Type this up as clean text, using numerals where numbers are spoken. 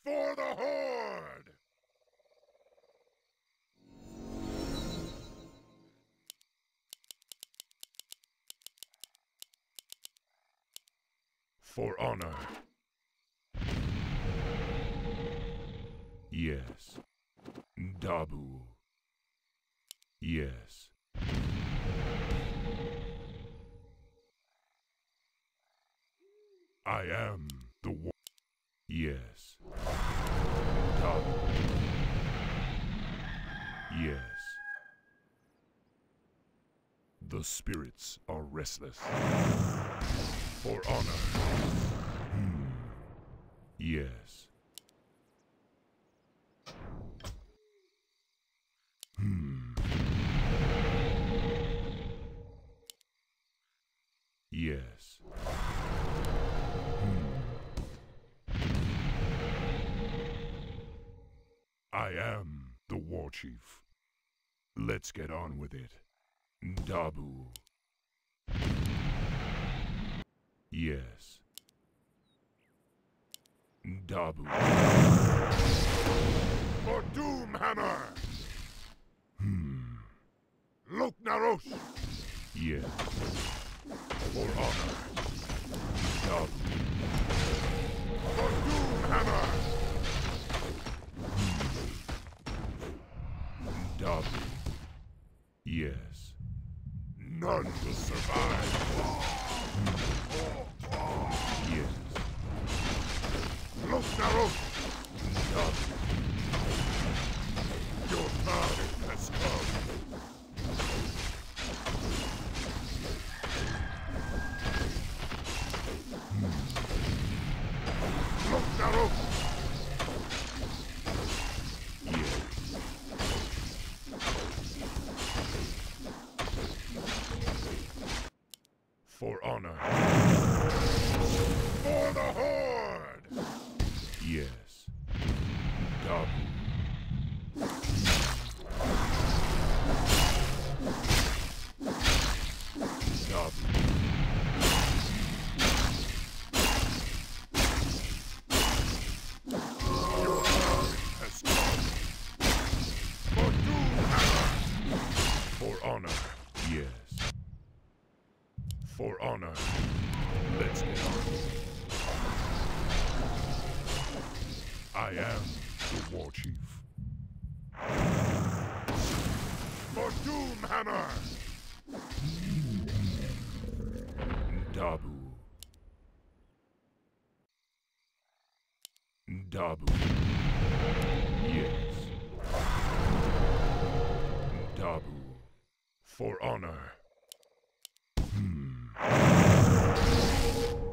For the Horde! For honor. Yes. Dabu. Yes. I am the one. Yes. Dabu. Yes. The spirits are restless. For honor. Yes. Yes. I am the war chief. Let's get on with it. Dabu. Yes. Dabu. For Doomhammer! Lok Naros! Yes. For honor. Dabu. For Doomhammer! Dabu. Yes. None will survive. Yes. Lok Naros! Dabu. Your time has come. Lok Naros! Yes. For honor. For the Horde! Yes. Dabu. Dabu. Your time has come. For Doomhammer! For honor. Yes. For honor. Let's get on. I am the war chief. For Doomhammer! Dabu. Dabu. Yes. Dabu. For honor.